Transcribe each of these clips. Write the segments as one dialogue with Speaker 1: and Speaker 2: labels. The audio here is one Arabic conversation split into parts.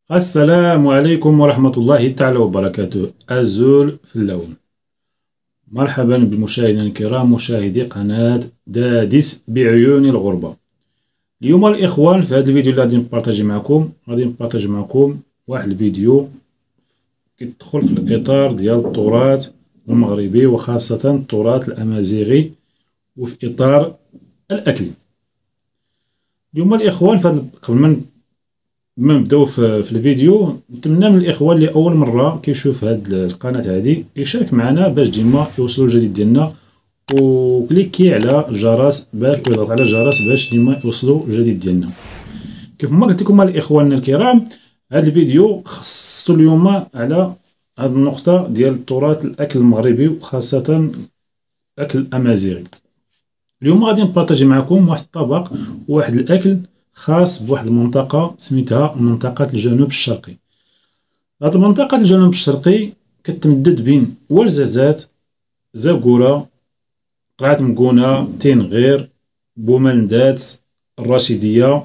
Speaker 1: السلام عليكم ورحمة الله تعالى وبركاته. أزول في اللون. مرحبا بالمشاهدين الكرام مشاهدي قناة دادس بعيون الغربة. اليوم الإخوان في هذا الفيديو اللي غادي نبارطاجي معكم واحد الفيديو كيدخل في الإطار ديال التراث المغربي وخاصة التراث الأمازيغي وفي إطار الأكل. اليوم الإخوان قبل ما نبداو في الفيديو، نتمنى من الاخوان اللي اول مره كيشوف هاد القناه هادي يشارك معنا باش ديما يوصلوا الجديد ديالنا، وكليكي على الجرس باش يضغط على الجرس باش ديما يوصلوا الجديد ديالنا. كيف ما قلت لكم الاخوان الكرام، هاد الفيديو خصصته اليوم على هاد النقطه ديال التراث الاكل المغربي وخاصه الاكل الامازيغي. اليوم غادي نبارطاجي معكم واحد الطبق وواحد الاكل خاص بواحد المنطقة سميتها منطقة الجنوب الشرقي. هاد المنطقة الجنوب الشرقي كتمدد بين ورزازات، زاكورة، قلعة مكونة، تينغير، بومندات، الرشيدية،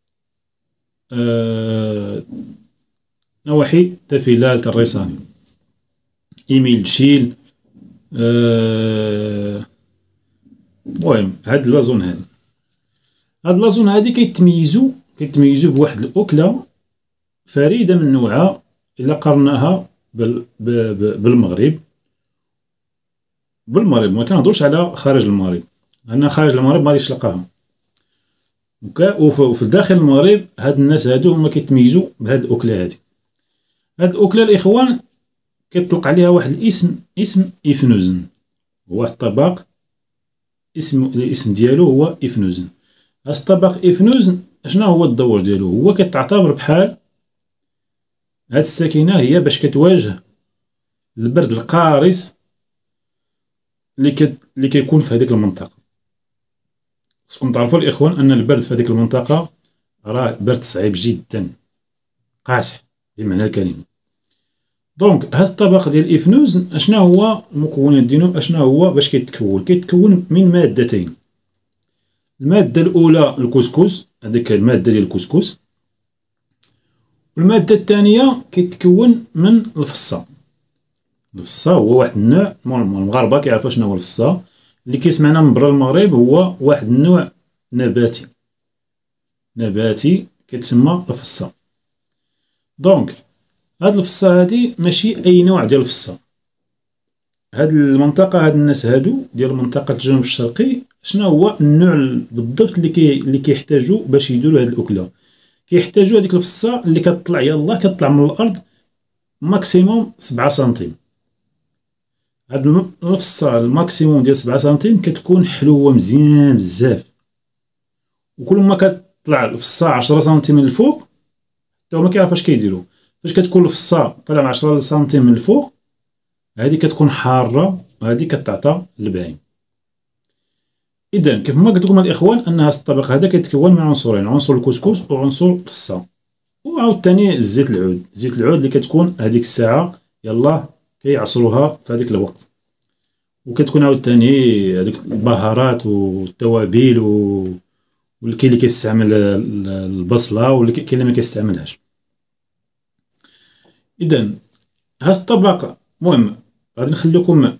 Speaker 1: نواحي تافيلال الريساني، إيميل تشيل، المهم هاد لازون هاد لازون هادي كيتميزو بواحد الأكلة فريدة من نوعها إلا قارناها بالمغرب. ما كنهضروش على خارج المغرب، لأن خارج المغرب مغاديش تلقاها، وفي داخل المغرب هاد الناس هادو هما كيتميزو بهاد الأكلة هادي. هاد الأكلة الإخوان كيطلق عليها واحد الاسم، اسم إفنوزن. هو واحد الطبق الاسم ديالو هو إفنوزن. هاد الطبق إفنوزن شنو هو الدور ديالو؟ هو كتعتبر بحال هاد السكينة هي باش كتواجه البرد القارس اللي كيكون في هذيك المنطقة. خصكم تعرفوا الإخوان أن البرد في هذيك المنطقة راه برد صعيب جدا، قاسح بمعنى الكلمة. دونك هاد الطبق ديال إفنوزن اشنا هو المكونات ديالو؟ اشنا هو باش كيتكون من مادتين. المادة الأولى الكسكس، هذيك المادة ديال الكسكس، والمادة الثانية كيتكون من الفصة. الفصة هو واحد النوع، المغاربة كيعرفوا شنو هو الفصة، اللي كيسمعنا من برا المغرب هو واحد النوع نباتي كيتسمى الفصة. دونك هاد الفصة هادي ماشي أي نوع ديال الفصة. هاد المنطقة، هاد الناس هادو ديال منطقة الجنوب الشرقي، شنو هو النوع بالضبط اللي كيحتاجو باش يديروا هاد الأكلة؟ كيحتاجو هاديك الفصة اللي كتطلع من الأرض ماكسيموم 7 سنتيم. هاد الفصة الماكسيموم ديال 7 سنتيم كتكون حلوة مزيان بزاف، وكل ما كتطلع الفصة 10 سنتيم من الفوق حتى هما كيعرفوا اش كيديروا. فاش كتكون الفصة طالعة 10 سنتيم من الفوق هادي كتكون حارة، وهادي كتعطى الباين. إذا كيف ما قلت لكم الإخوان أن هذا الطبق هذا كيتكون من عنصرين، عنصر الكسكس وعنصر الفصة، وعاوتاني الزيت العود اللي كتكون هذيك الساعة يلاه كيعصروها في هذيك الوقت، وكتكون عاوتاني هذيك البهارات والتوابل والكاين اللي كيستعمل البصلة والكاين اللي ما كيستعملهاش. إذا هذا الطبق المهم غادي نخليكم،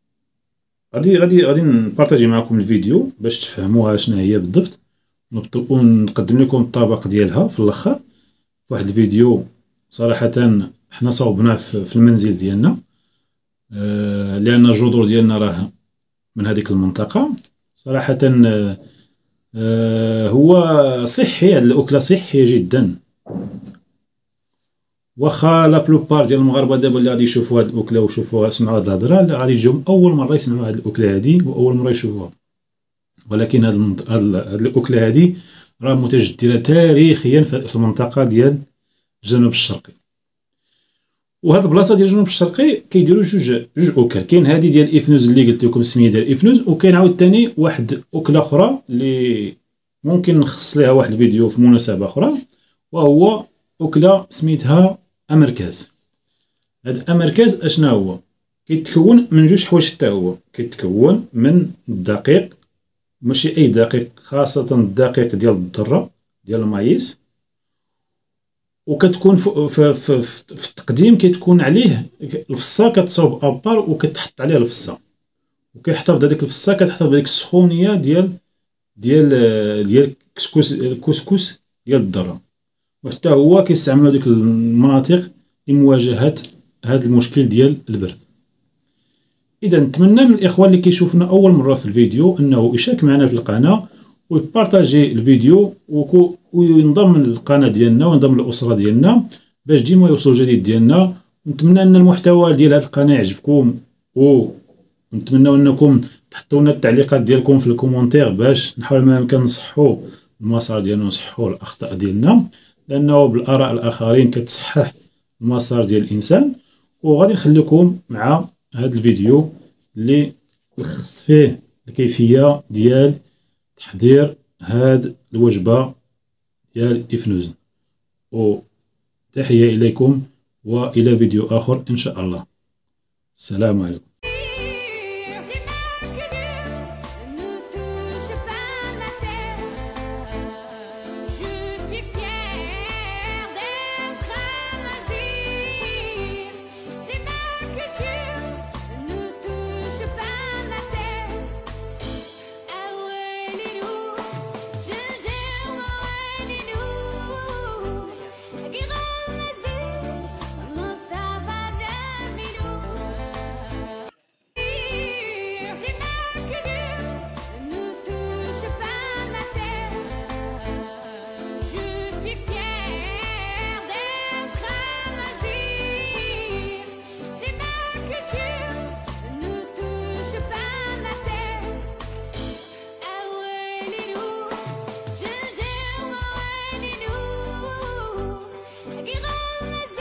Speaker 1: غادي نبارطاجي معكم الفيديو باش تفهموها شنو هي بالضبط، ونقدم لكم الطبق ديالها في الاخر في واحد الفيديو. صراحه حنا صوبناه في المنزل ديالنا، لان الجذور ديالنا راه من هذيك المنطقه. صراحه هو صحي، هاد الاكله صحيه جدا. واخا لا بلوبار ديال المغاربه دابا اللي غادي يشوفوا هاد الاكله ويشوفوها يسمعوا هاد الهضره غادي يجيهم اول مره يسمعوا هاد الاكله هادي واول مره يشوفوها، ولكن هاد الاكله هادي راه متجدره تاريخيا في المنطقه ديال الجنوب الشرقي. وهاد البلاصه ديال الجنوب الشرقي كيديروا جوج اكل. كاين هادي ديال افنوز اللي قلت لكم السميه ديال افنوز، وكاين عاوتاني واحد اكله اخرى اللي ممكن نخص ليها واحد الفيديو في مناسبه اخرى، وهو اكله سميتها امركاز. هاد امركاز اشنا هو؟ كيتكون من جوج حوايج حتى هو. كيتكون من الدقيق، ماشي اي دقيق، خاصه الدقيق ديال الذره ديال المايس، وكتكون في التقديم كتكون عليه الفصه كتصاوب ابار وكتحط عليه الفصه، وكيحتفظ هذيك الفصه كتحتفظ بديك السخونيه ديال الكسكس ديال الذره، وحتى هو كيستعملوا هذيك المناطق لمواجهه هذا المشكل ديال البرد. اذا نتمنى من الاخوان اللي كيشوفنا اول مره في الفيديو انه يشارك معنا في القناه ويبارطاجي الفيديو وينضم للقناه ديالنا وينضم للاسره ديالنا باش ديما يوصل الجديد ديالنا. نتمنى ان المحتوى ديال هذه القناه يعجبكم، ونتمنى انكم تحطوا لنا التعليقات ديالكم في الكومونتير باش نحاول ما يمكن نصحوا المسار ديالنا ونصحوا الاخطاء ديالنا، لانه بالاراء الاخرين كتصحح المسار ديال الانسان. وغادي نخليكم مع هذا الفيديو اللي لخص فيه الكيفيه ديال تحضير هاد الوجبه ديال الإفنوزن. وتحيه اليكم والى فيديو اخر ان شاء الله. السلام عليكم.
Speaker 2: Qui